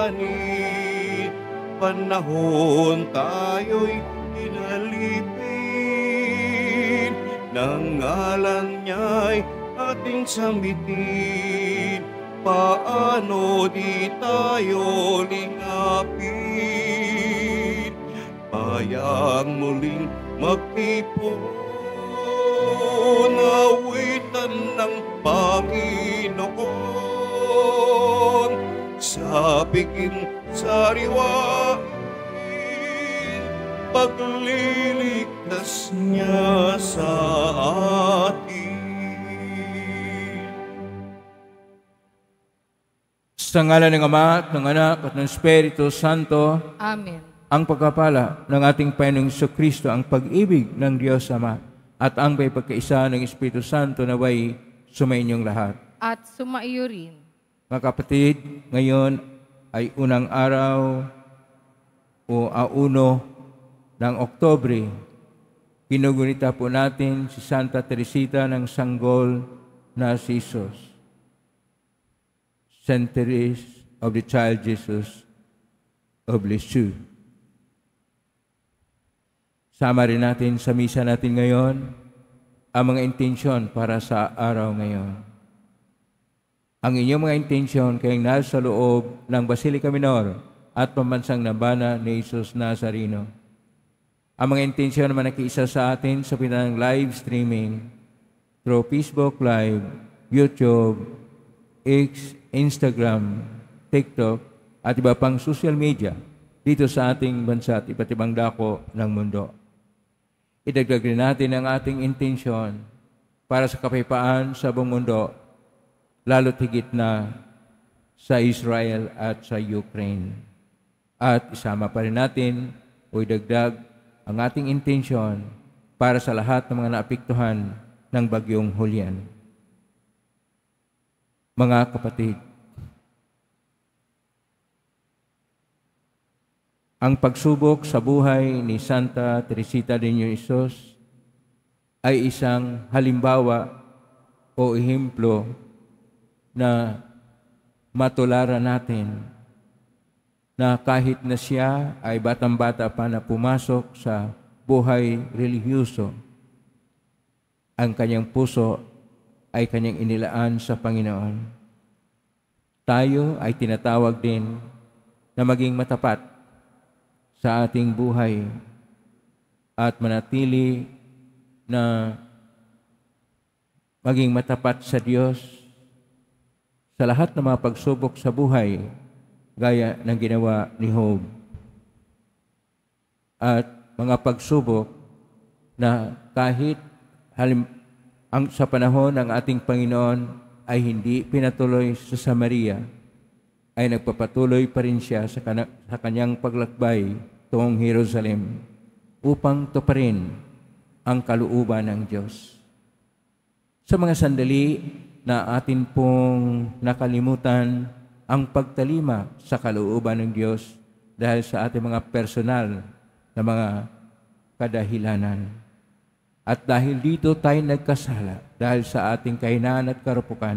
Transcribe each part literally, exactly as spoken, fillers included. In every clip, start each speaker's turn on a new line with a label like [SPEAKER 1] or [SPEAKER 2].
[SPEAKER 1] lanit, panahon tayo'y inalipin, ng ngalan niya'y ating sambitin, paano di tayo lingapin, bayang muling magtipon, awitan ng Panginoon, sa bigin sariwain, pagliligtas niya sa atin.
[SPEAKER 2] Sa ngalan ng Ama at ng Anak at ng Espiritu Santo.
[SPEAKER 3] Amen.
[SPEAKER 2] Ang pagpapala ng ating Panginoong Jesucristo, ang pag-ibig ng Diyos Ama, at ang pagkakaisa ng Espiritu Santo naway sumainyong lahat.
[SPEAKER 3] At sumaiyo rin.
[SPEAKER 2] Mga kapatid, ngayon ay unang araw o auno ng Oktubre. Ginugunita po natin si Santa Teresita ng Sanggol na si Jesus. Saint Therese of the Child Jesus of Lisieux. Sama rin natin sa misa natin ngayon ang mga intensyon para sa araw ngayon. Ang inyong mga intensyon kayong nasa loob ng Basilica Minor at pambansang nambana ni Jesus Nazareno. Ang mga intensyon naman nakiisa sa atin sa pinang live streaming through Facebook Live, YouTube, X, Instagram, TikTok, at iba pang social media dito sa ating bansa at iba't ibang dako ng mundo. Idagdag rin natin ang ating intensyon para sa kapayapaan sa buong mundo, lalo't higit na sa Israel at sa Ukraine. At isama pa rin natin o idagdag ang ating intensyon para sa lahat ng mga naapektuhan ng bagyong Julian. Mga kapatid, ang pagsubok sa buhay ni Santa Teresita de Jesus ay isang halimbawa o ehemplo na matularan natin na kahit na siya ay batang-bata pa na pumasok sa buhay relihiyoso, ang kanyang puso ay kanyang inilaan sa Panginoon. Tayo ay tinatawag din na maging matapat sa ating buhay at manatili na maging matapat sa Diyos sa lahat ng mga pagsubok sa buhay gaya ng ginawa ni Job. At mga pagsubok na kahit halim ang sa panahon ng ating Panginoon ay hindi pinatuloy sa Samaria, ay nagpapatuloy pa rin siya sa, kana, sa kanyang paglakbay tungong Jerusalem upang tuparin ang kalooban ng Diyos. Sa mga sandali na atin pong nakalimutan ang pagtalima sa kalooban ng Diyos dahil sa ating mga personal na mga kadahilanan. At dahil dito tayo nagkasala, dahil sa ating kahinaan at karupukan,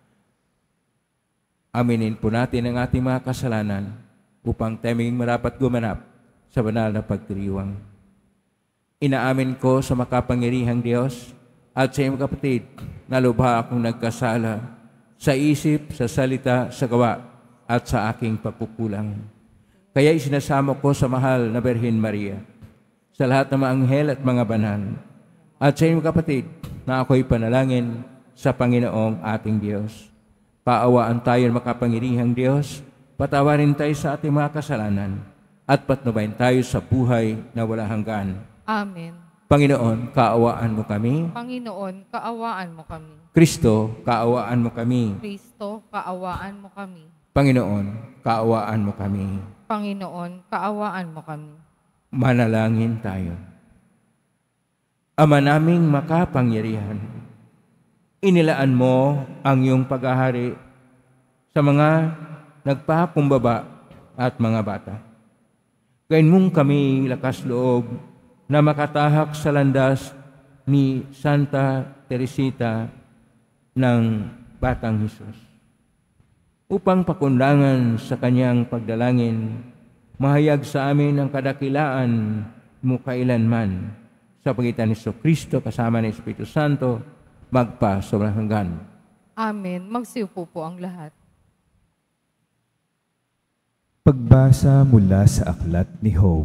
[SPEAKER 2] aminin po natin ang ating mga kasalanan upang tayo maging marapat gumanap sa banal na pagdiriwang. Inaamin ko sa makapangyarihang Diyos at sa iyong kapatid na lubha akong nagkasala sa isip, sa salita, sa gawa at sa aking pagkukulang. Kaya isinasamo ko sa mahal na Birhen Maria, sa lahat ng mga anghel at mga banal, at sa inyong kapatid na ako'y panalangin sa Panginoong ating Diyos. Paawaan tayo ng makapangyarihang Diyos, patawarin tayo sa ating mga kasalanan, at patnubayan tayo sa buhay na wala hanggan.
[SPEAKER 3] Amen.
[SPEAKER 2] Panginoon, kaawaan mo kami.
[SPEAKER 3] Panginoon, kaawaan mo kami.
[SPEAKER 2] Kristo, kaawaan mo kami.
[SPEAKER 3] Kristo, kaawaan mo kami.
[SPEAKER 2] Panginoon, kaawaan mo kami.
[SPEAKER 3] Panginoon, kaawaan mo kami.
[SPEAKER 2] Manalangin tayo. Ama naming makapangyarihan, inilaan mo ang iyong paghahari sa mga nagpapakumbaba at mga bata. Gayon mong kami lakas loob na makatahak sa landas ni Santa Teresita ng Batang Jesus. upang pakundangan sa kanyang pagdalangin, mahayag sa amin ang kadakilaan mo kailanman. Sa pagitan ni Kristo kasama ng Espiritu Santo, magpa sobrang hanggan.
[SPEAKER 3] Amen. Magsiupo po ang lahat.
[SPEAKER 4] Pagbasa mula sa aklat ni Job.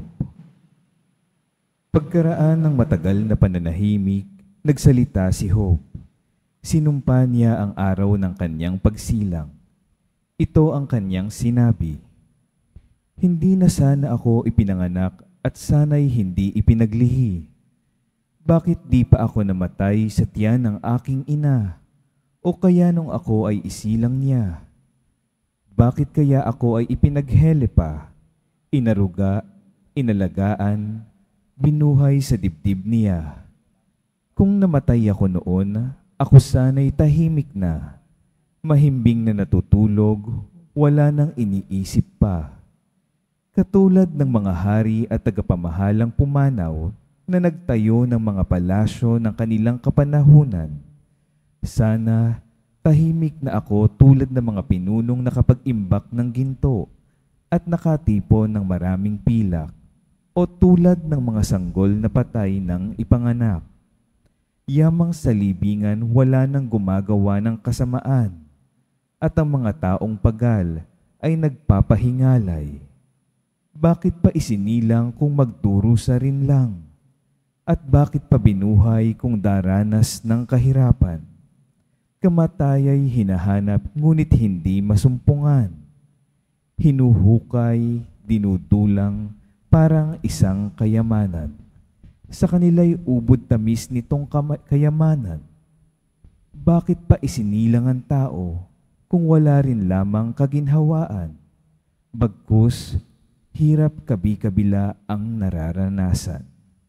[SPEAKER 4] Pagkaraan ng matagal na pananahimik, nagsalita si Job. Sinumpa niya ang araw ng kanyang pagsilang. Ito ang kanyang sinabi: Hindi na sana ako ipinanganak at sana'y hindi ipinaglihi. Bakit di pa ako namatay sa tiyan ng aking ina? O kaya nung ako ay isilang niya? Bakit kaya ako ay ipinaghele pa, inaruga, inalagaan, binuhay sa dibdib niya? Kung namatay ako noon, ako sana'y tahimik na, mahimbing na natutulog, wala nang iniisip pa. Katulad ng mga hari at tagapamahalang pumanaw na nagtayo ng mga palasyo ng kanilang kapanahunan. Sana tahimik na ako tulad ng mga pinunong nakapag-imbak ng ginto at nakatipo ng maraming pilak, o tulad ng mga sanggol na patay ng ipanganak. Yamang sa libingan wala nang gumagawa ng kasamaan, at ang mga taong pagal ay nagpapahingalay. Bakit pa isinilang kung magdurusa rin lang? At bakit pa binuhay kung daranas ng kahirapan? Kamatayay hinahanap ngunit hindi masumpungan. Hinuhukay, dinudulang, parang isang kayamanan. Sa kanila'y ubod tamis nitong kayamanan. Bakit pa isinilang ang tao kung wala rin lamang kaginhawaan? Bagkus, hirap kabi-kabila ang nararanasan.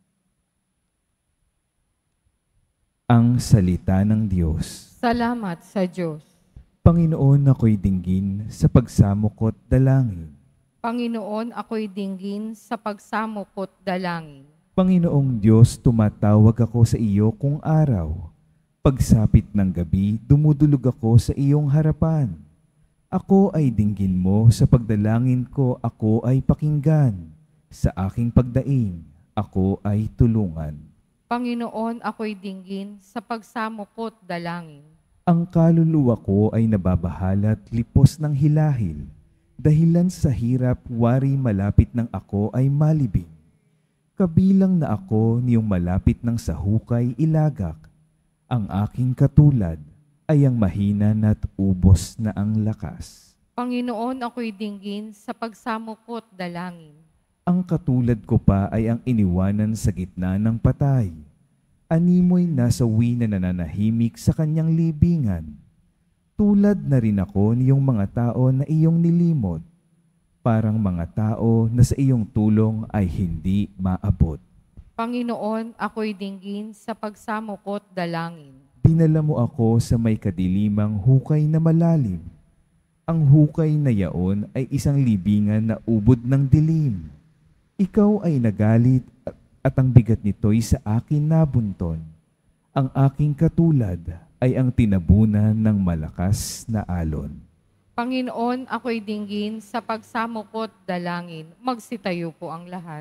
[SPEAKER 4] Ang salita ng Diyos.
[SPEAKER 3] Salamat sa Diyos.
[SPEAKER 4] Panginoon, ako'y dinggin sa pagsamukot dalangin.
[SPEAKER 3] Panginoon, ako'y dinggin sa pagsamukot dalangin.
[SPEAKER 4] Panginoong Diyos, tumatawag ako sa iyo kung araw. Pagsapit ng gabi, dumudulog ako sa iyong harapan. Ako ay dinggin mo sa pagdalangin ko, ako ay pakinggan. Sa aking pagdaing, ako ay tulungan.
[SPEAKER 3] Panginoon, ako'y dinggin sa pagsamukot dalangin.
[SPEAKER 4] Ang kaluluwa ko ay nababahala at lipos ng hilahil. Dahilan sa hirap, wari malapit ng ako ay malibing. Kabilang na ako niyong malapit ng sahukay ilagak. Ang aking katulad ay ang mahina na't ubos na ang lakas.
[SPEAKER 3] Panginoon, ako'y dinggin sa pagsamukot dalangin.
[SPEAKER 4] Ang katulad ko pa ay ang iniwanan sa gitna ng patay. Animoy nasawi na nananahimik sa kanyang libingan. Tulad na rin ako niyong mga tao na iyong nilimot. Parang mga tao na sa iyong tulong ay hindi maabot.
[SPEAKER 3] Panginoon, ako'y dinggin sa pagsamukot dalangin.
[SPEAKER 4] Dinala mo ako sa may kadilimang hukay na malalim. Ang hukay na yaon ay isang libingan na ubod ng dilim. Ikaw ay nagalit at ang bigat nito'y sa akin nabunton. Ang aking katulad ay ang tinabunan ng malakas na alon.
[SPEAKER 3] Panginoon, ako'y dinggin sa pagsamukot dalangin. Magsitayo po ang lahat.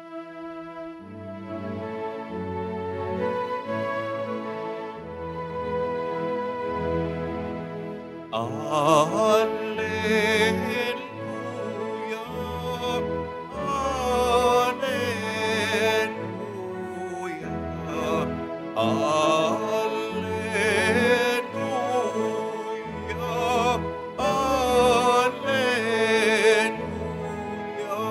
[SPEAKER 1] Alleluia, Alleluia, Alleluia, Alleluia.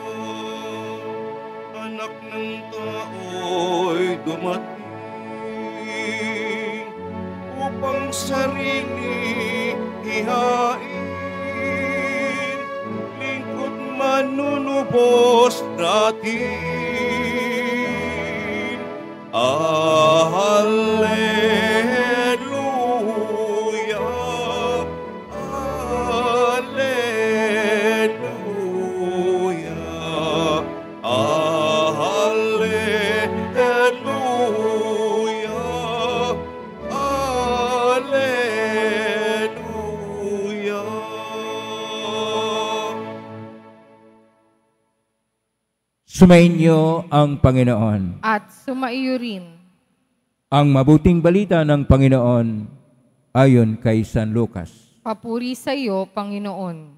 [SPEAKER 1] Anak ng tao'y dumating upang sarili ihain, lingkod manunubos natin. Alleluia, Alleluia, Alleluia, Alleluia.
[SPEAKER 2] Sumainyo ang Panginoon.
[SPEAKER 3] At sumaiyo rin.
[SPEAKER 2] Ang mabuting balita ng Panginoon ayon kay San Lucas.
[SPEAKER 3] Papuri sa iyo, Panginoon.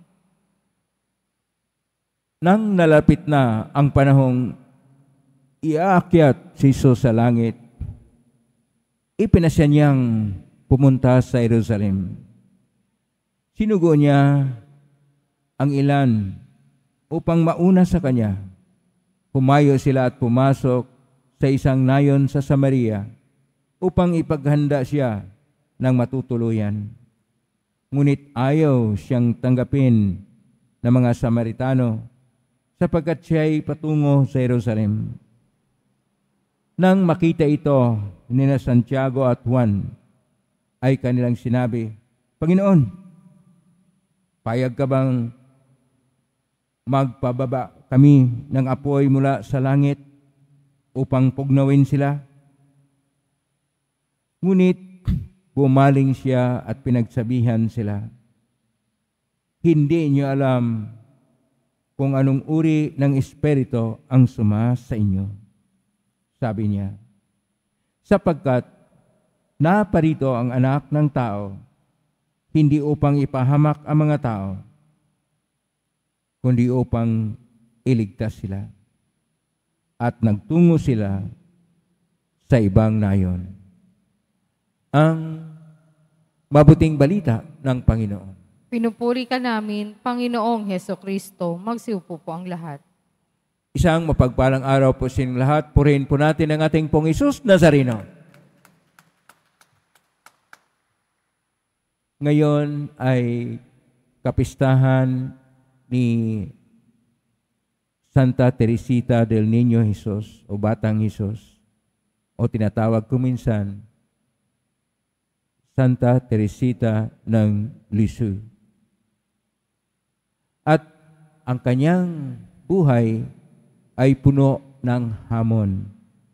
[SPEAKER 2] Nang nalapit na ang panahong iaakyat si Jesus sa langit, ipinasya niyang pumunta sa Jerusalem. Sinugo niya ang ilan upang mauna sa kanya. Humayo sila at pumasok sa isang nayon sa Samaria upang ipaghanda siya ng matutuluyan. Ngunit ayaw siyang tanggapin ng mga Samaritano sapagkat siya ay patungo sa Jerusalem. Nang makita ito ni na Santiago at Juan, ay kanilang sinabi, Panginoon, payag ka bang magpababa kami ng apoy mula sa langit upang pugnawin sila? Ngunit bumaling siya at pinagsabihan sila, hindi niyo alam kung anong uri ng espiritu ang suma sa inyo. Sabi niya, sapagkat naparito ang anak ng tao, hindi upang ipahamak ang mga tao, kundi upang iligtas sila. At nagtungo sila sa ibang nayon. Ang mabuting balita ng Panginoon.
[SPEAKER 3] Pinupuri ka namin, Panginoong Hesukristo. Magsiupo po ang lahat.
[SPEAKER 2] Isang mapagpalang araw po sa inyong lahat. Purihin po natin ang ating pong Hesus Nazareno. Ngayon ay kapistahan ni Santa Teresita del Niño Jesus o Batang Jesus o tinatawag ko minsan Santa Teresita ng Lisieux. At ang kanyang buhay ay puno ng hamon.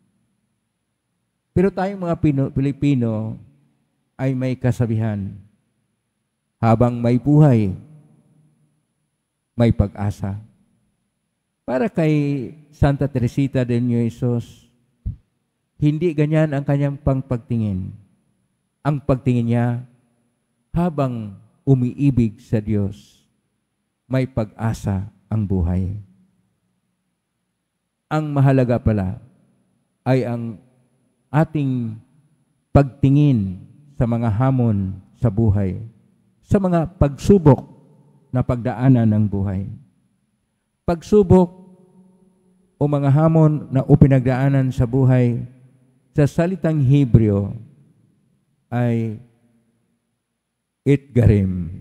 [SPEAKER 2] Pero tayong mga Pino, Pilipino ay may kasabihan. Habang may buhay, may pag-asa. Para kay Santa Teresita del Niño Jesus, hindi ganyan ang kanyang pangpagtingin. Ang pagtingin niya, habang umiibig sa Diyos, may pag-asa ang buhay. Ang mahalaga pala ay ang ating pagtingin sa mga hamon sa buhay, sa mga pagsubok na pagdaanan ng buhay. Pagsubok o mga hamon na upinagdaanan sa buhay, sa salitang Hebreo ay itgarim.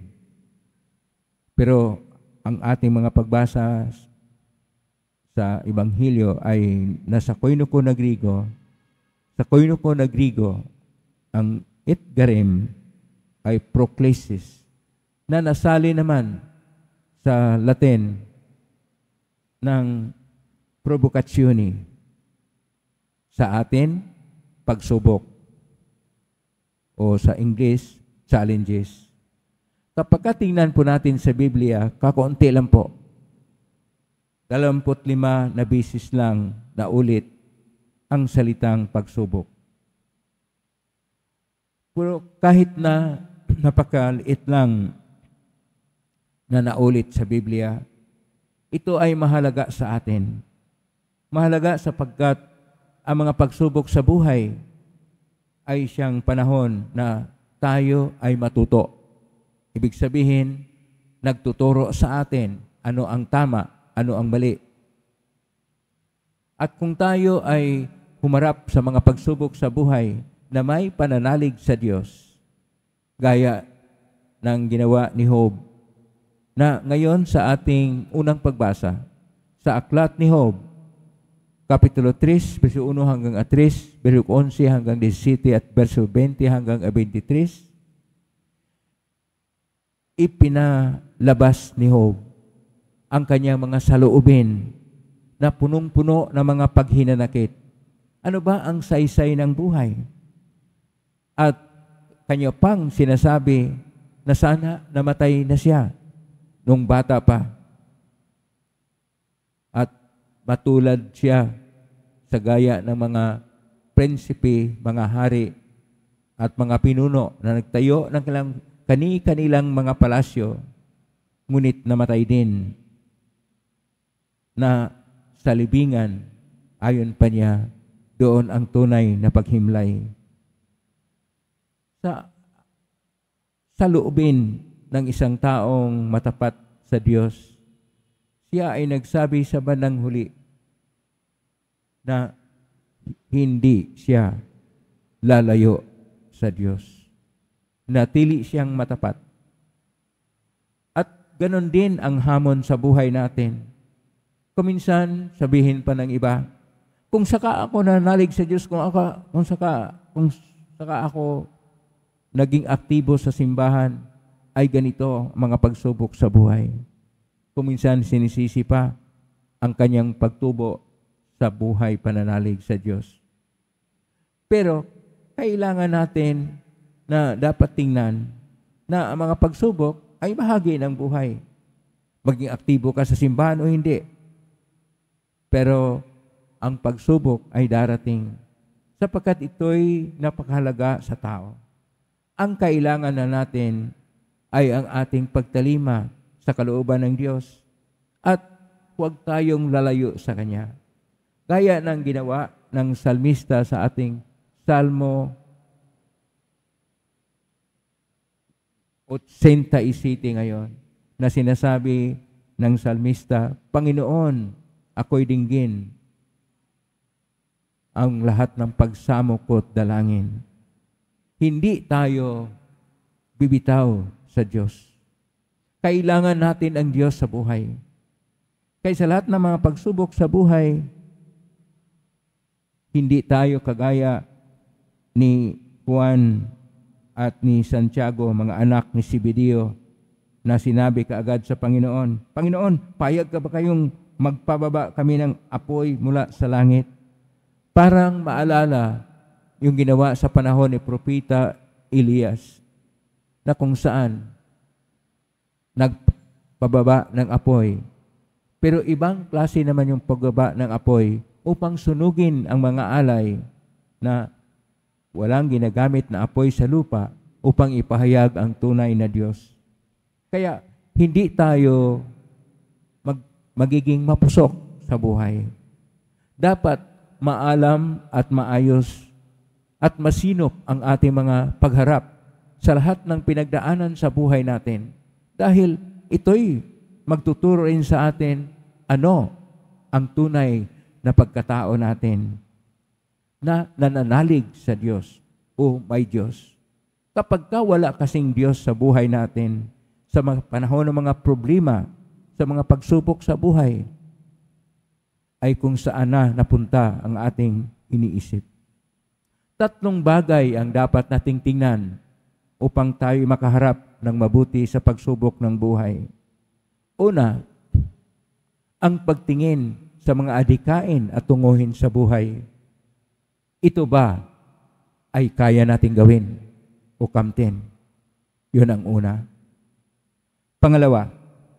[SPEAKER 2] Pero ang ating mga pagbasa sa Ebanghelyo ay nasa Koinoko na Grigo. Sa Koinoko na Grigo, ang itgarim ay proklesis na nasali naman sa Latin ng provocazione. Sa atin, pagsubok. O sa English, challenges. Kapag tingnan po natin sa Biblia, kakaunti lang po. Dalawamput lima na bisis lang na ulit ang salitang pagsubok. Pero kahit na napakaliit lang na naulit sa Biblia, ito ay mahalaga sa atin. Mahalaga sapagkat ang mga pagsubok sa buhay ay siyang panahon na tayo ay matuto. Ibig sabihin, nagtuturo sa atin ano ang tama, ano ang mali. At kung tayo ay humarap sa mga pagsubok sa buhay na may pananalig sa Diyos, gaya ng ginawa ni Job, na ngayon sa ating unang pagbasa, sa aklat ni Job, Kapitulo three, verso one hanggang three, verso eleven hanggang seventeen at verso twenty hanggang twenty-three, ipinalabas ni Job ang kanyang mga saloobin na punong-puno ng mga paghinanakit. Ano ba ang saysay ng buhay? At kanya pang sinasabi na sana namatay na siya nung bata pa. At matulad siya sa gaya ng mga prinsipe, mga hari, at mga pinuno na nagtayo ng kanilang, kani-kanilang mga palasyo, ngunit namatay din na sa libingan, ayon pa niya, doon ang tunay na paghimlay. Sa, sa loobin ng isang taong matapat sa Diyos, siya ay nagsabi sa bandang huli na hindi siya lalayo sa Diyos. Natili siyang matapat. At ganon din ang hamon sa buhay natin. Kuminsan, sabihin pa ng iba, kung saka ako nanalig sa Diyos, kung, ako, kung, saka, kung saka ako naging aktibo sa simbahan, ay ganito mga pagsubok sa buhay. Kuminsan sinisisi pa ang kanyang pagtubo sa buhay pananalig sa Diyos. Pero kailangan natin na dapat tingnan na ang mga pagsubok ay bahagi ng buhay. Maging aktibo ka sa simbahan o hindi. Pero ang pagsubok ay darating sapagkat ito'y napakahalaga sa tao. Ang kailangan na natin ay ang ating pagtalima sa kalooban ng Diyos at huwag tayong lalayo sa Kanya. Gaya ng ginawa ng salmista sa ating Salmo eighty-seven ngayon na sinasabi ng salmista, Panginoon, ako'y dinggin ang lahat ng pagsamo ko't dalangin. Hindi tayo bibitaw sa Diyos. Kailangan natin ang Diyos sa buhay. Kaya sa lahat ng mga pagsubok sa buhay, hindi tayo kagaya ni Juan at ni Santiago, mga anak ni Zebedeo, na sinabi kaagad sa Panginoon, Panginoon, payag ka ba kayong magpababa kami ng apoy mula sa langit? Parang maalala yung ginawa sa panahon ni Propeta Elias, na kung saan nagpababa ng apoy. Pero ibang klase naman yung pagbaba ng apoy upang sunugin ang mga alay na walang ginagamit na apoy sa lupa upang ipahayag ang tunay na Diyos. Kaya hindi tayo mag, magiging mapusok sa buhay. Dapat maalam at maayos at masinop ang ating mga pagharap sa lahat ng pinagdaanan sa buhay natin. Dahil ito'y magtuturo rin sa atin ano ang tunay na pagkatao natin na nananalig sa Diyos o may Diyos. Kapag ka wala kasing Diyos sa buhay natin, sa mga panahon ng mga problema, sa mga pagsubok sa buhay, ay kung saan na napunta ang ating iniisip. Tatlong bagay ang dapat nating tingnan upang tayo makaharap ng mabuti sa pagsubok ng buhay. Una, ang pagtingin sa mga adikain at tunguhin sa buhay. Ito ba ay kaya nating gawin o kamtin? Yun ang una. Pangalawa,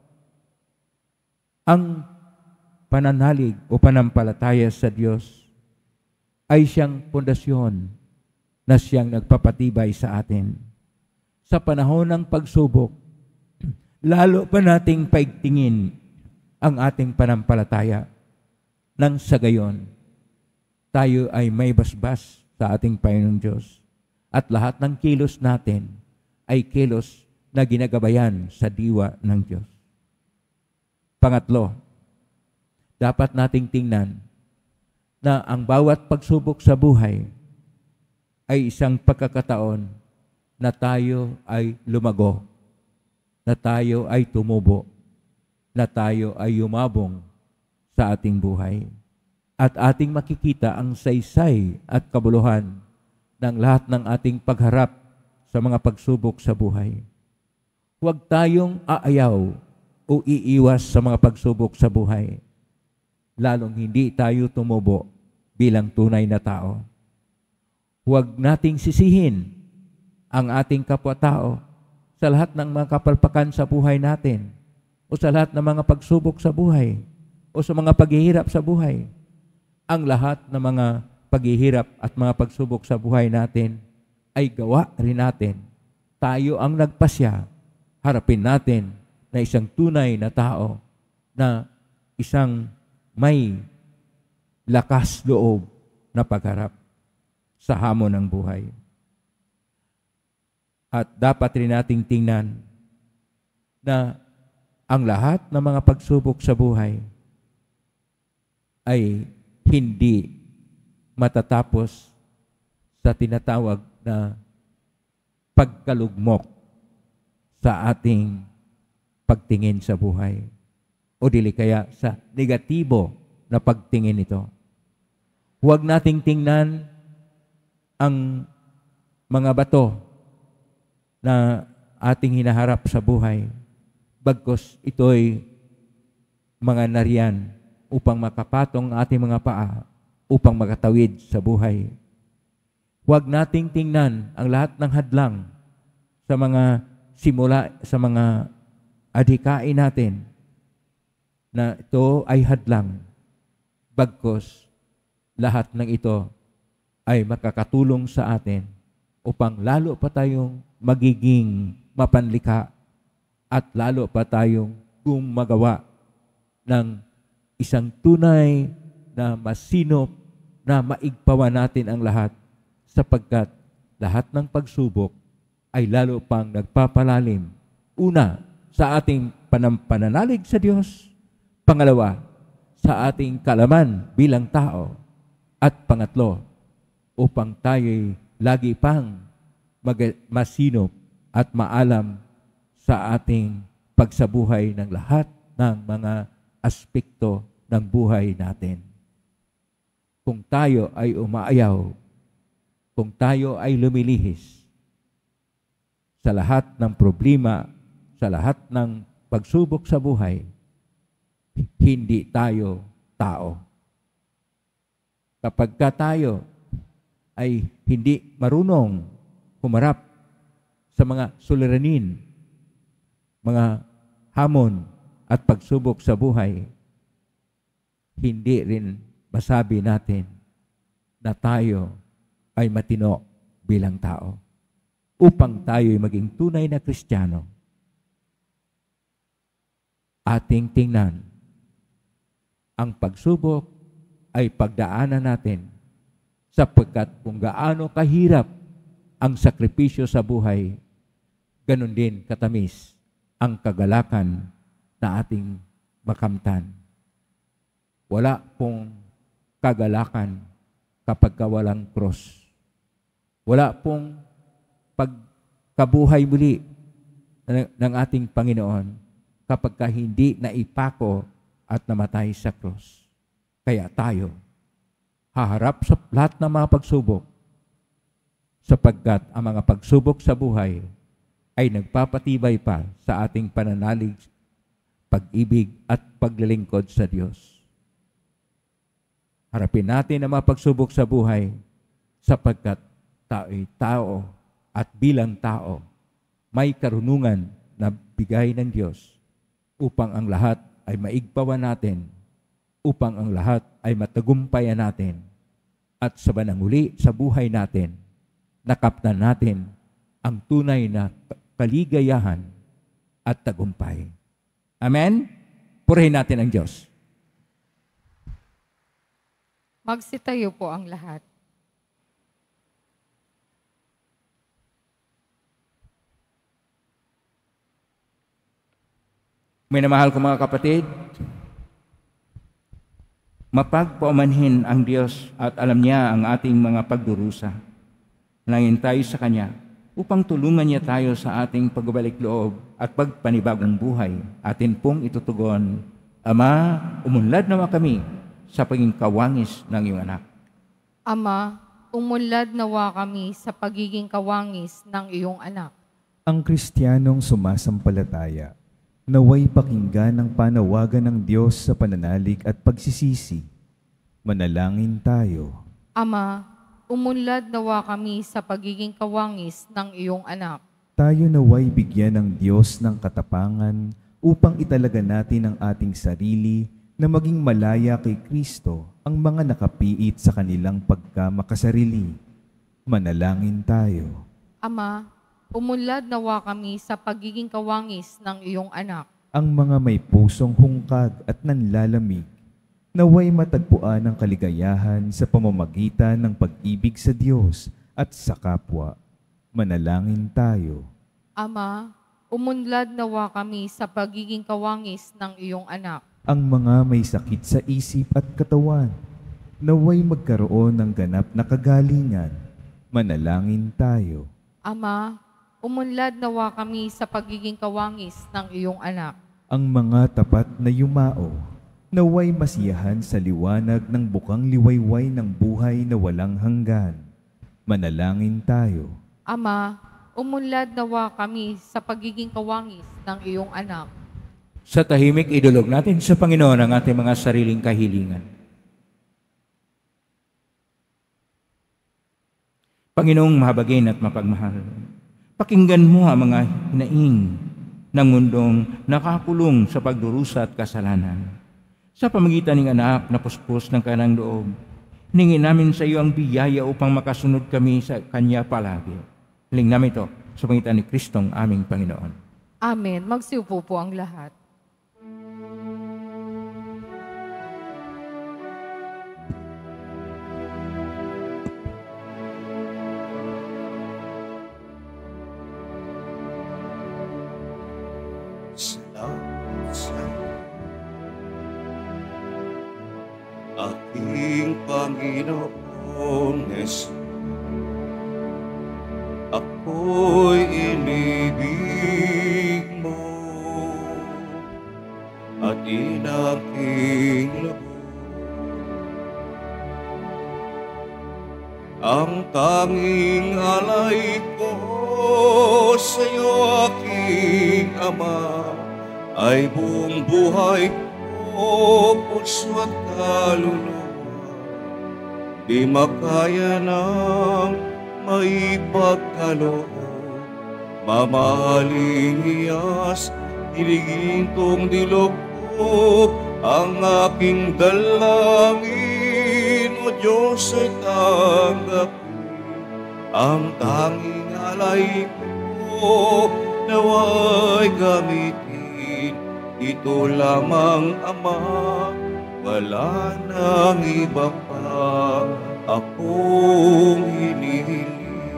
[SPEAKER 2] ang pananalig o panampalataya sa Diyos ay siyang pundasyon na siyang nagpapatibay sa atin. Sa panahon ng pagsubok, lalo pa nating paigtingin ang ating panampalataya nang sa gayon, tayo ay may basbas sa ating Panginoong Diyos at lahat ng kilos natin ay kilos na ginagabayan sa diwa ng Diyos. Pangatlo, dapat nating tingnan na ang bawat pagsubok sa buhay ay isang pagkakataon na tayo ay lumago, na tayo ay tumubo, na tayo ay yumabong sa ating buhay. At ating makikita ang saysay at kabuluhan ng lahat ng ating pagharap sa mga pagsubok sa buhay. Huwag tayong aayaw o iiwas sa mga pagsubok sa buhay, lalong hindi tayo tumubo bilang tunay na tao. Huwag nating sisihin ang ating kapwa-tao sa lahat ng mga kapalpakan sa buhay natin o sa lahat ng mga pagsubok sa buhay. o sa mga paghihirap sa buhay. Ang lahat ng mga paghihirap at mga pagsubok sa buhay natin ay gawa rin natin. Tayo ang nagpasya. Harapin natin na isang tunay na tao, na isang may lakas loob na pagharap sa hamon ng buhay. At dapat rin nating tingnan na ang lahat ng mga pagsubok sa buhay ay hindi matatapos sa tinatawag na pagkalugmok sa ating pagtingin sa buhay, o dili kaya sa negatibo na pagtingin ito. Huwag nating tingnan ang mga bato na ating hinaharap sa buhay, bagkus ito'y mga nariyan upang makapatong ating mga paa, upang makatawid sa buhay. Huwag nating tingnan ang lahat ng hadlang sa mga simula, sa mga adhikain natin, na ito ay hadlang, bagkus lahat ng ito ay makakatulong sa atin upang lalo pa tayong magiging mapanlikha at lalo pa tayong gumagawa ng isang tunay na masinop na maigpawan natin ang lahat, sapagkat lahat ng pagsubok ay lalo pang nagpapalalim. Una, sa ating pananalig sa Diyos. Pangalawa, sa ating kalaman bilang tao. At pangatlo, upang tayo'y lagi pang mag- masinop at maalam sa ating pagsabuhay ng lahat ng mga aspekto ng buhay natin. Kung tayo ay umaayaw, kung tayo ay lumilihis sa lahat ng problema, sa lahat ng pagsubok sa buhay, hindi tayo tao. Kapag ka tayo ay hindi marunong humarap sa mga suliranin, mga hamon at pagsubok sa buhay, hindi rin masabi natin na tayo ay matino bilang tao. Upang tayo ay maging tunay na Kristiyano, ating tingnan ang pagsubok ay pagdaanan natin, sapagkat kung gaano kahirap ang sakripisyo sa buhay, ganun din katamis ang kagalakan na ating makamtan. Wala pong kagalakan kapag walang cross. Wala pong pagkabuhay muli ng ating Panginoon kapag ka hindi naipako at namatay sa cross. Kaya tayo haharap sa lahat ng mga pagsubok, sapagkat ang mga pagsubok sa buhay ay nagpapatibay pa sa ating pananalig, pag-ibig at paglilingkod sa Diyos. Harapin natin ang mga pagsubok sa buhay, sapagkat tao'y tao at bilang tao may karunungan na bigay ng Diyos upang ang lahat ay maigpawan natin, upang ang lahat ay matagumpayan natin, at sa bandang huli sa buhay natin, nakaptan natin ang tunay na kaligayahan at tagumpay. Amen? Purihin natin ang Diyos.
[SPEAKER 3] Magsitayo po ang lahat.
[SPEAKER 2] Minamahal ko mga kapatid, mapagpaumanhin ang Diyos at alam niya ang ating mga pagdurusa. Nangin tayo sa Kanya upang tulungan niya tayo sa ating pagbabalik loob at pagpanibagong buhay. Atin pong itutugon, Ama, umunlad nawa kami sa pagiging kawangis ng iyong anak.
[SPEAKER 3] Ama, umunlad nawa kami sa pagiging kawangis ng iyong anak.
[SPEAKER 4] Ang Kristiyanong sumasampalataya, naway pakinggan ang panawagan ng Diyos sa pananalig at pagsisisi. Manalangin tayo.
[SPEAKER 3] Ama, umunlad nawa kami sa pagiging kawangis ng iyong anak.
[SPEAKER 4] Tayo naway bigyan ng Diyos ng katapangan upang italaga natin ang ating sarili na maging malaya kay Kristo ang mga nakapiit sa kanilang pagkamakasarili. Manalangin tayo.
[SPEAKER 3] Ama, umunlad nawa kami sa pagiging kawangis ng iyong anak.
[SPEAKER 4] Ang mga may pusong hungkag at nanlalamig, naway matagpuan ang kaligayahan sa pamamagitan ng pag-ibig sa Diyos at sa kapwa. Manalangin tayo.
[SPEAKER 3] Ama, umunlad nawa kami sa pagiging kawangis ng iyong anak.
[SPEAKER 4] Ang mga may sakit sa isip at katawan, naway magkaroon ng ganap na kagalingan. Manalangin tayo.
[SPEAKER 3] Ama, umunlad nawa kami sa pagiging kawangis ng iyong anak.
[SPEAKER 4] Ang mga tapat na yumao, naway masiyahan sa liwanag ng bukang liwayway ng buhay na walang hanggan. Manalangin tayo.
[SPEAKER 3] Ama, umunlad nawa kami sa pagiging kawangis ng iyong anak.
[SPEAKER 2] Sa tahimik, idulog natin sa Panginoon ang ating mga sariling kahilingan. Panginoong mahabagin at mapagmahal, pakinggan mo ang mga hinaing ng mundong nakakulong sa pagdurusa at kasalanan. Sa pamagitan ng anak na puspos ng kanang loob, hiningin namin sa iyo ang biyaya upang makasunod kami sa Kanya palagi. Hiling namin ito sa pamagitan ni Kristong aming Panginoon.
[SPEAKER 3] Amen. Magsiupo po ang lahat.
[SPEAKER 1] Salamat sa aking Panginoon Yesus. Ako'y inibig mo at inaking loob. Ang tanging alay ko sa iyo, aking Ama, ay buong buhay ko, puso at kaluluwa. Di makaya ng maipagkaloob, mamahaling iyas, hinihintong dilog ko ang aking dalangin. O Diyos ay tanggapin ang tanging alay ko, naway gamitin ito lamang, Ama, wala nang iba pa akong hinihiling.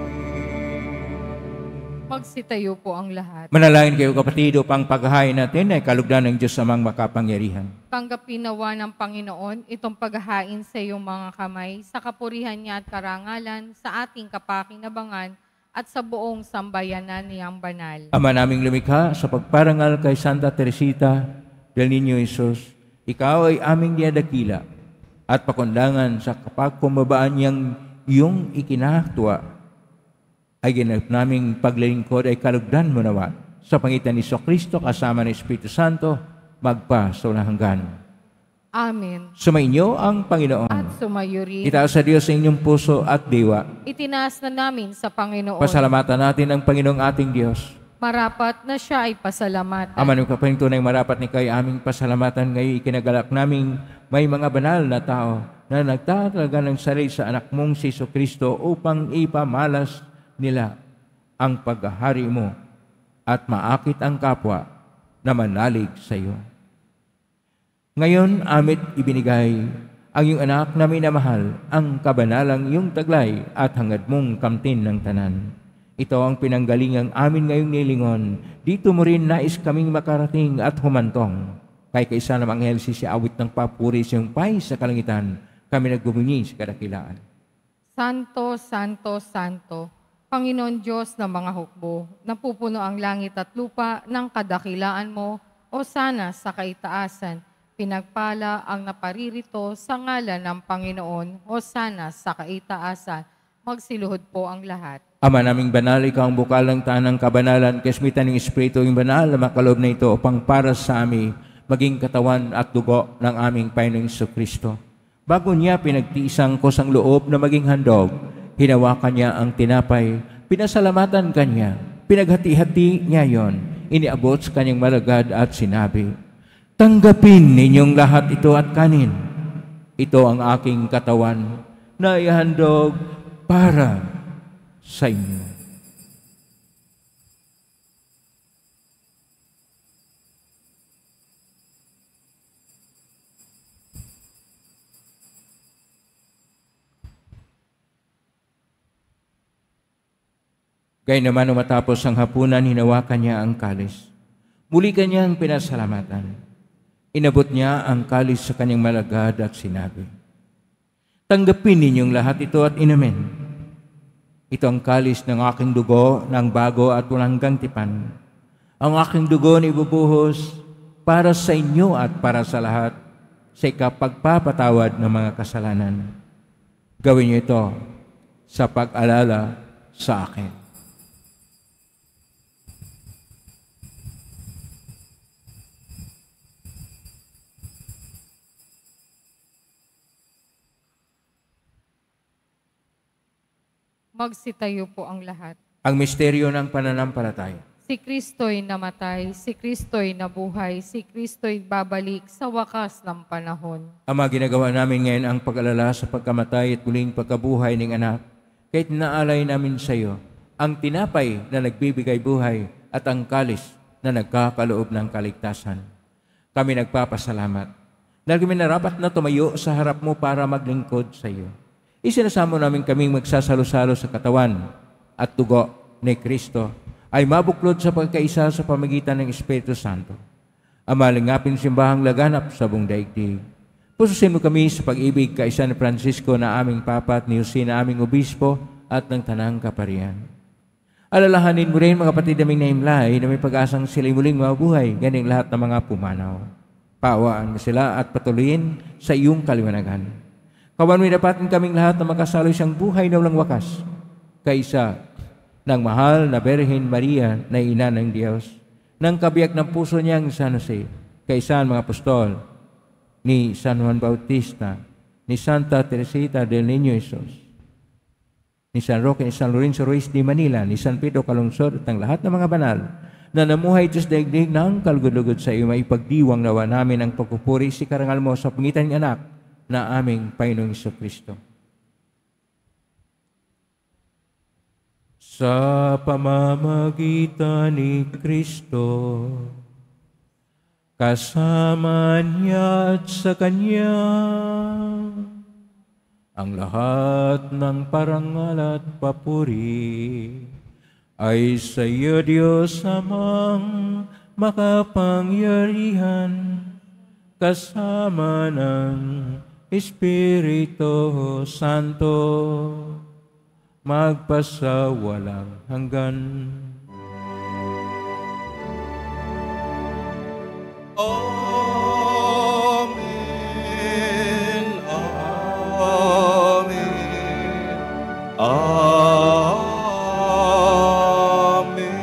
[SPEAKER 3] Magsitayo po ang lahat.
[SPEAKER 2] Manalangin kayo kapatid upang paghahain natin ay kalugdan ng Diyos amang makapangyarihan.
[SPEAKER 3] Tanggapin nawa ng Panginoon itong paghahain sa iyong mga kamay, sa kapurihan niya at karangalan, sa ating kapakinabangan, at sa buong sambayanan niyang banal.
[SPEAKER 2] Ama naming lumikha, sa pagparangal kay Santa Teresita del Niño Jesus, ikaw ay aming dinadakila at pakundangan sa kapagkumbabaan niyang iyong ikinahatuwa ay ginap naming paglilingkod ay kalugdan mo nawa sa pangitan ni Kristo kasama ng Espiritu Santo magpa sa unang hanggan.
[SPEAKER 3] Amen.
[SPEAKER 2] Sumainyo ang Panginoon.
[SPEAKER 3] At sumayo rin.
[SPEAKER 2] Itaas sa Diyos sa inyong puso at diwa.
[SPEAKER 3] Itinaas na namin sa Panginoon.
[SPEAKER 2] Pasalamatan natin ang Panginoong ating Diyos.
[SPEAKER 3] Marapat na siya ay pasalamatan.
[SPEAKER 2] Ama ng kapaling tunay marapat ni kay aming pasalamatan ngayon ikinagalak naming may mga banal na tao na nagtatalaga ng sarili sa anak mong si Kristo upang ipamalas nila ang paghahari mo at maakit ang kapwa na manalig sa iyo. Ngayon, amit ibinigay ang iyong anak na minamahal, ang kabanalang iyong taglay at hangad mong kamtin ng tanan. Ito ang pinanggalingang amin ngayong nilingon. Dito mo rin nais kaming makarating at humantong. Kay kaisa ng anghel si awit ng papuri sa iyong pay sa kalangitan, kami nagbubunyi sa kadakilaan.
[SPEAKER 3] Santo, Santo, Santo, Panginoon Diyos ng mga hukbo, napupuno ang langit at lupa ng kadakilaan mo, o sana sa kaitaasan. Pinagpala ang naparirito sa ngalan ng Panginoon, o sana sa kaitaasan. Magsiluhod po ang lahat.
[SPEAKER 2] Ama naming banal, ikaw ang bukal ng tanang kabanalan, kasmitan ng Espiritu yung banal na makalob na ito upang para sa amin maging katawan at dugo ng aming Panginoong Kristo. Bago niya pinagtiisang kusang loob na maging handog, hinawakan niya ang tinapay, pinasalamatan kanya, pinaghati-hati niya yon, iniabot sa kanyang malagad at sinabi, Tanggapin ninyong lahat ito at kanin. Ito ang aking katawan na ihandog para sa inyo. Gayun naman nung matapos ang hapunan, hinawakan niya ang kalis. Muli kanyang pinasalamatan. Inabot niya ang kalis sa kanyang malagad at sinabi, tanggapin ninyong lahat ito at inumin. Ito ang kalis ng aking dugo ng bago at walang hanggang tipan. Ang aking dugo na ibubuhos para sa inyo at para sa lahat sa ikapagpapatawad ng mga kasalanan. Gawin niyo ito sa pag-alala sa akin.
[SPEAKER 3] Magsitayo po ang lahat.
[SPEAKER 2] Ang misteryo ng pananampalataya.
[SPEAKER 3] Si Kristo'y namatay, si Kristo'y nabuhay, si Kristo'y babalik sa wakas ng panahon.
[SPEAKER 2] Ama, ginagawa namin ngayon ang pag-alala sa pagkamatay at muling pagkabuhay ng anak. Kahit naalay namin sa iyo ang tinapay na nagbibigay buhay at ang kalis na nagkakaloob ng kaligtasan. Kami nagpapasalamat dahil kami narapat na tumayo sa harap mo para maglingkod sa iyo. Isinasamo namin kaming magsasalo-salo sa katawan at dugo ni Kristo ay mabuklod sa pagkaisa sa pamagitan ng Espiritu Santo. Ama, lingapin simbahang laganap sa buong daigdig. Pususin mo kami sa pag-ibig kaisa ni Francisco na aming Papa at ni Jose na aming Obispo at ng Tanang Kaparian. Alalahanin mo rin mga kapatid naming naimlay na may pag-asang sila'y muling mabuhay ganing lahat ng mga pumanaw. Paawaan mo sila at patuloyin sa iyong kaliwanagan. Kawan mo dapatin kaming lahat na makasalo isang buhay na walang wakas, kaisa ng mahal na Birhen Maria na ina ng Diyos, ng kabiyak ng puso niyang San Jose, kaisa ng mga apostol, ni San Juan Bautista, ni Santa Teresita del Niño Jesus, ni San Roque, ni San Lorenzo Ruiz de Manila, ni San Pedro Calungsod at ang lahat ng mga banal na namuhay Diyos daigdig ng kalugod-lugod sa iyo, maipagdiwang nawa namin ang pagpupuri si karangal mo sa pangitan ng anak na aming Panginoong Jesucristo. Sa pamamagitan ni Kristo, kasama niya at sa Kanya, ang lahat ng parangal at papuri ay sa iyo, Diyos Amang makapangyarihan, kasama ng Espiritu Santo, magpasawalang hanggan.
[SPEAKER 1] Amen. Amen. Amen.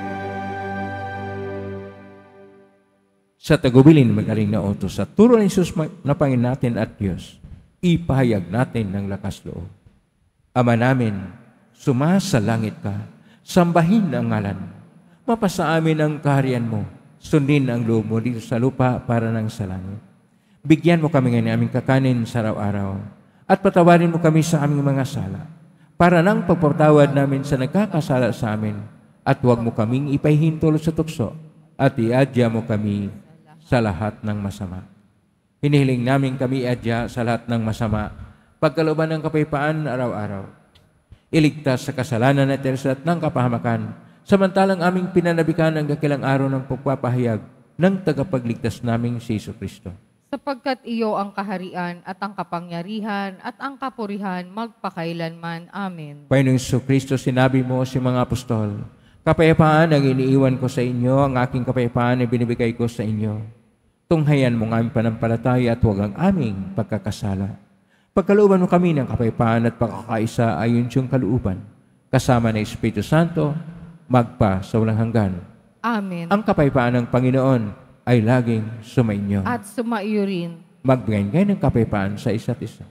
[SPEAKER 2] Sa tagubilin magaling na utos sa turo ni Jesus na Panginoon natin at Diyos, ipahayag natin ng lakas loob. Ama namin, sumasalangit ka, sambahin ang ngalan. Mapasa amin ang kaharian mo, sundin ang loob mo dito sa lupa para ng sa langit. Bigyan mo kami ngayon aming kakanin sa araw-araw, at patawarin mo kami sa aming mga sala, para ng pagpatawad namin sa nagkakasala sa amin, at huwag mo kaming ipahintulot sa tukso, at iadya mo kami sa lahat ng masama. Hinihiling namin kami iadya sa lahat ng masama, pagkalooban ng kapayapaan araw-araw. Iligtas sa kasalanan at tersat ng kapahamakan, samantalang aming pinanabikan ang kakilang araw ng pagpapahayag ng tagapagligtas naming si Jesucristo.
[SPEAKER 3] Sapagkat iyo ang kaharian at ang kapangyarihan at ang kapurihan magpakailanman. Amen.
[SPEAKER 2] Panginoong Jesucristo, sinabi mo si mga apostol, kapayapaan ang iniiwan ko sa inyo, ang aking kapayapaan ay binibigay ko sa inyo. Tunghayan mo ang aming panampalataya at huwag ang aming pagkakasala. Pagkalooban mo kami ng kapayapaan at pagkakaisa ayon siyang kalooban, kasama ng Espiritu Santo, magpa sa walang hanggan.
[SPEAKER 3] Amen.
[SPEAKER 2] Ang kapayapaan ng Panginoon ay laging sumainyo.
[SPEAKER 3] At sumaiyo rin.
[SPEAKER 2] Magbigay kayo ng kapayapaan sa isa't isa.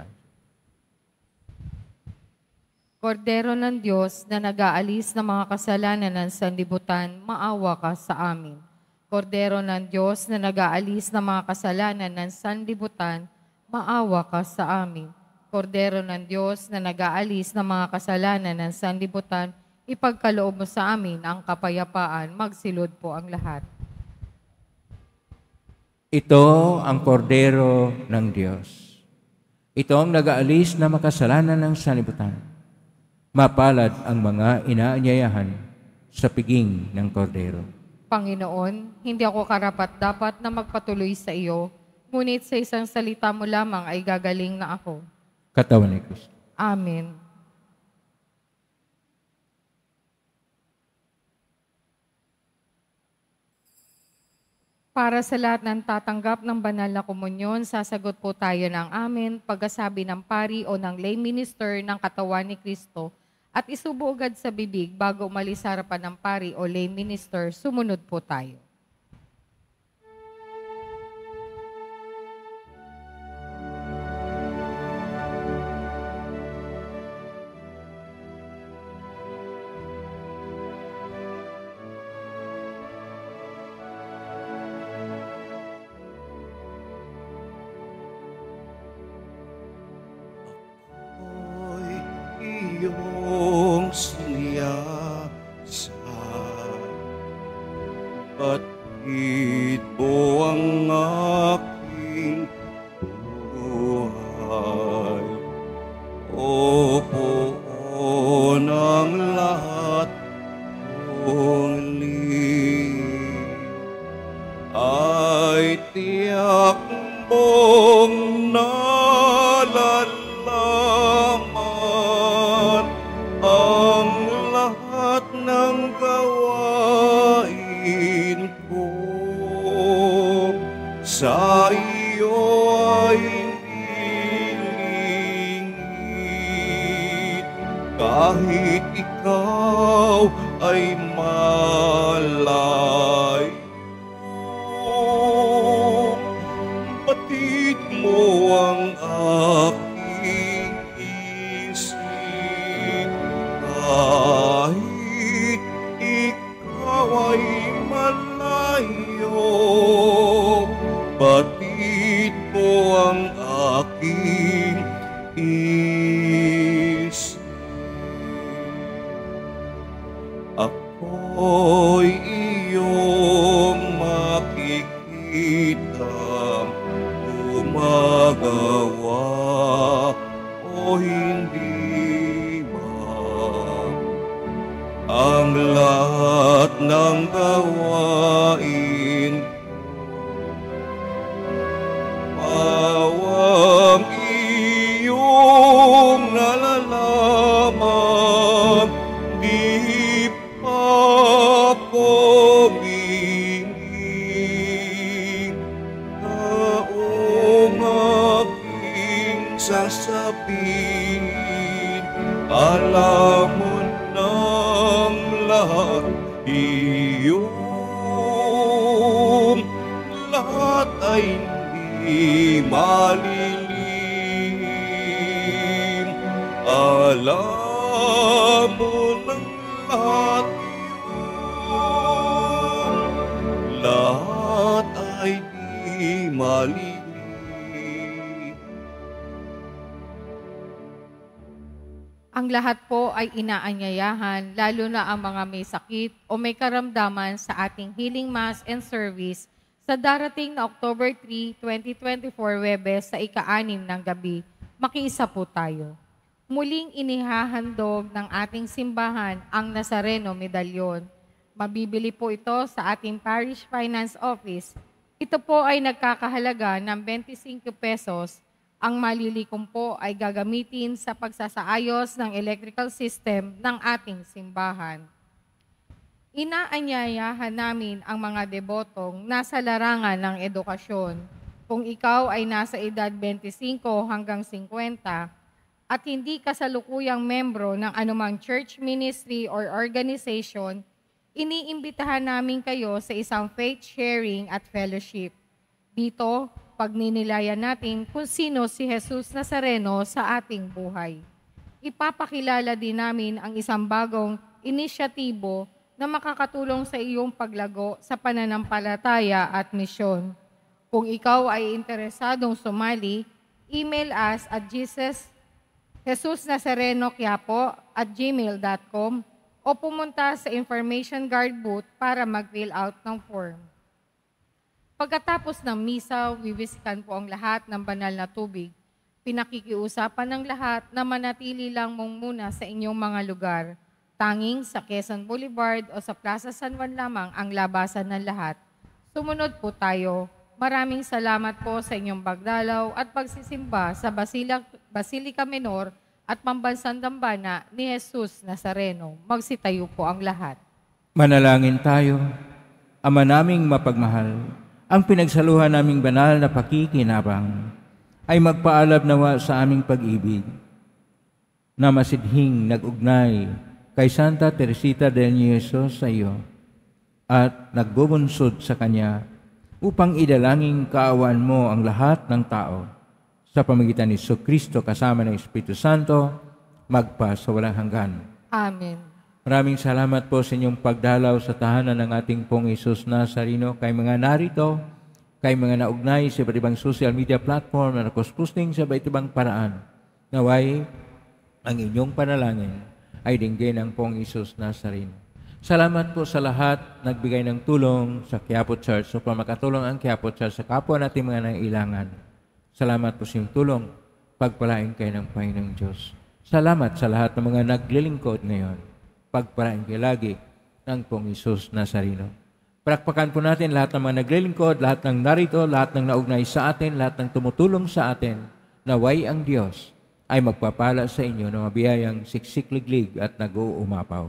[SPEAKER 3] Kordero ng Diyos na nag-aalis ng mga kasalanan ng sanlibutan, maawa ka sa amin. Kordero ng Diyos na nag-aalis ng mga kasalanan ng sanlibutan, maawa ka sa amin. Kordero ng Diyos na nag-aalis ng mga kasalanan ng sanlibutan, ipagkaloob mo sa amin ang kapayapaan, magsilod po ang lahat.
[SPEAKER 2] Ito ang kordero ng Diyos. Ito ang nag-aalis na makasalanan ng sanlibutan. Mapalad ang mga inaanyayahan sa piging ng kordero.
[SPEAKER 3] Panginoon, hindi ako karapat-dapat na magpatuloy sa iyo, ngunit sa isang salita mo lamang ay gagaling na ako.
[SPEAKER 2] Katawan ni Kristo.
[SPEAKER 3] Amen. Para sa lahat ng tatanggap ng banal na komunyon, sasagot po tayo ng amen, pagkasabi ng pari o ng lay minister ng katawan ni Kristo, at isubo agad sa bibig bago umalis sa harapan ng pari o lay minister, sumunod po tayo.
[SPEAKER 1] Iyong siniyasa, batid mo ang aking buhay. O poon ang lahat kong lihim, ay tiyak mong nalalaman ang lahat ng gawain ko. Sa iyo ay nilingit, kahit ikaw ay malayo. Batid mo ang aking isip, kahit ikaw ay malayo. Batid mo ang aking isip. Ako'y iyong makikita, gumagawa o hindi man ang lahat ng gawain ko. Pawang iyong nalalaman, di pa ako mingin. Taong aking sasabihin, alam mo ng lahat, iyong lahat ay hindi malilihim. Alam mo ng lahat, iyong lahat ay di malilihim.
[SPEAKER 3] Ang lahat po ay inaanyayahan, lalo na ang mga may sakit o may karamdaman sa ating healing mass and service sa darating na October three, twenty twenty-four, Webes sa ika-anim ng gabi. Makiisa po tayo. Muling inihahandog ng ating simbahan ang Nazareno Medalyon. Mabibili po ito sa ating Parish Finance Office. Ito po ay nagkakahalaga ng twenty-five pesos. Ang malilikom po ay gagamitin sa pagsasaayos ng electrical system ng ating simbahan. Inaanyayahan namin ang mga debotong nasa larangan ng edukasyon. Kung ikaw ay nasa edad twenty-five hanggang fifty at hindi kasalukuyang membro ng anumang church ministry or organization, iniimbitahan namin kayo sa isang faith sharing at fellowship. Dito, pagninilayan natin kung sino si Jesus Nazareno sa ating buhay. Ipapakilala din namin ang isang bagong inisyatibo na makakatulong sa iyong paglago sa pananampalataya at misyon. Kung ikaw ay interesadong sumali, email us at jesus jesusnazarenoquiapo at gmail dot com o pumunta sa information guard booth para mag-fill out ng form. Pagkatapos ng misa, wiwisikan po ang lahat ng banal na tubig. Pinakikiusapan ng lahat na manatili lang mong muna sa inyong mga lugar. Tanging sa Quezon Boulevard o sa Plaza San Juan lamang ang labasan ng lahat. Sumunod po tayo. Maraming salamat po sa inyong pagdalaw at pagsisimba sa Basilica, Basilica Menor at Pambansang Dambana ni Jesus Nazareno. Magsitayo po ang lahat.
[SPEAKER 2] Manalangin tayo. Ama naming mapagmahal, ang pinagsaluhan naming banal na pakikinabang ay magpaalab nawa sa aming pag-ibig na masidhing nag-ugnay kay Santa Teresita del Niño sa iyo at nagbubunsod sa Kanya upang idalangin kaawaan mo ang lahat ng tao sa pamagitan ni Jesucristo kasama ng Espiritu Santo, magpa sa walang hanggan.
[SPEAKER 3] Amen.
[SPEAKER 2] Maraming salamat po sa inyong pagdalaw sa tahanan ng ating pong Jesus Nazareno, kay mga narito, kay mga naugnay sa iba't ibang social media platform na nakuskusting sa iba't ibang paraan. Naway, ang inyong panalangin ay dinggin ng pong Jesus Nazareno. Salamat po sa lahat nagbigay ng tulong sa Quiapo Church upang makatulong ang Quiapo Church sa kapwa natin mga nangailangan. Salamat po sa inyong tulong. Pagpalain kayo ng Panginoong Diyos. Salamat sa lahat ng mga naglilingkod ngayon. Pagpalain kayo lagi ng pong Jesus Nazareno. Palakpakan po natin lahat ng mga naglilingkod, lahat ng narito, lahat ng naugnay sa atin, lahat ng tumutulong sa atin. Naway ang Diyos ay magpapala sa inyo ng mabiyayang siksikliglig at nag-uumapaw.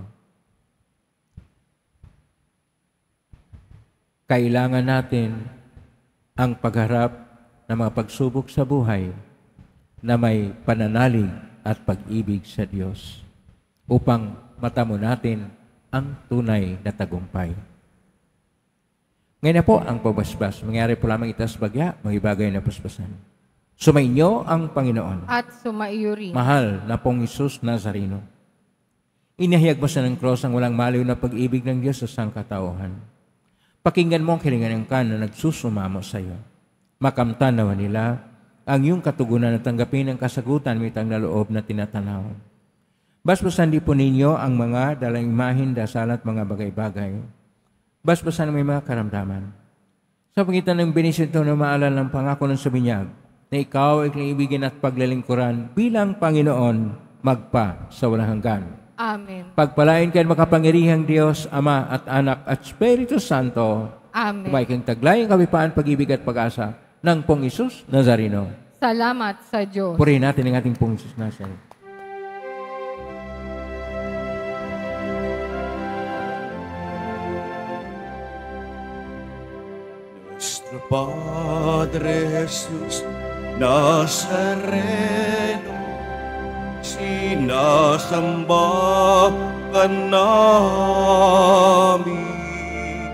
[SPEAKER 2] Kailangan natin ang pagharap ng mga pagsubok sa buhay na may pananalig at pag-ibig sa Diyos upang matamo natin ang tunay na tagumpay. Ngayon na po ang pagbasbas. Mangyari po lamang itas bagya, mga bagay na pasbasan. Sumainyo ang Panginoon.
[SPEAKER 3] At sumaiyo rin.
[SPEAKER 2] Mahal na pong Jesus Nazareno. Inihayag mo sa ng cross ang walang maliw na pag-ibig ng Diyos sa sangkatauhan. Pakinggan mo ang kilingan ng kan na nagsusumamo sa iyo. Makamtan nawa nila ang iyong katugunan na tanggapin ang kasagutan mitang na loob na tinatanaw. Basbasan di po ninyo ang mga dalang imahin, dasal at mga bagay-bagay. Basbasan may mga karamdaman. Sa pagitan ng binisinto na maalala ng pangako ng sabinyag, na ikaw ay kaibigan at paglalingkuran bilang Panginoon magpa sa walang hanggan.
[SPEAKER 3] Amen.
[SPEAKER 2] Pagpalain kayo makapangyarihang Diyos, Ama at Anak at Espiritu Santo.
[SPEAKER 3] Amen.
[SPEAKER 2] Umay kang taglay ang kapipaan, pag-ibig at pag-asa ng pong Jesus Nazareno.
[SPEAKER 3] Salamat sa Diyos.
[SPEAKER 2] Purihin natin ang ating pong Jesus Nazareno.
[SPEAKER 1] Nuestro Padre Jesús Nazareno, sinasamba ka namin,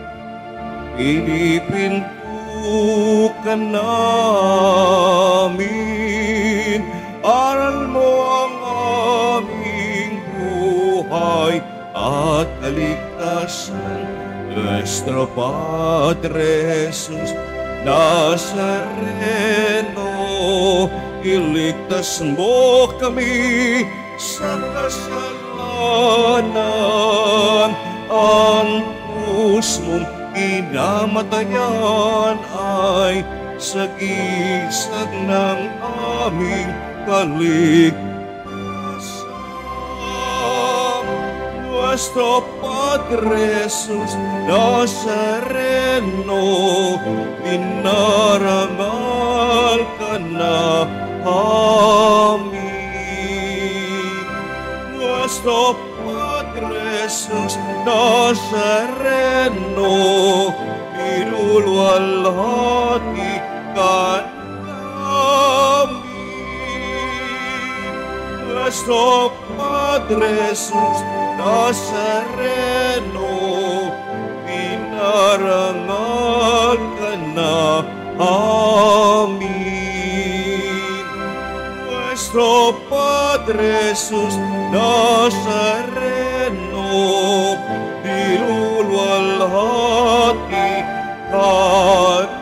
[SPEAKER 1] pinipinto ka namin, aral mo ang aming buhay at kaligtasan. Nuestro Padre Jesus Nazareno, iligtas mo kami sa kasalanan. Ang krus mong kinamatayan ay sagisag ng aming kaligtasan. Nuestro Padre Jesus Nazareno, dinarangal ka na amin. Nuestro Padre Jesus Nazareno, nilulwalhati ka namin. Nuestro Padre Jesus Nazareno, dinarangal ka na amin. nuestro Padre Jesús Nazareno, dilulwalhati ka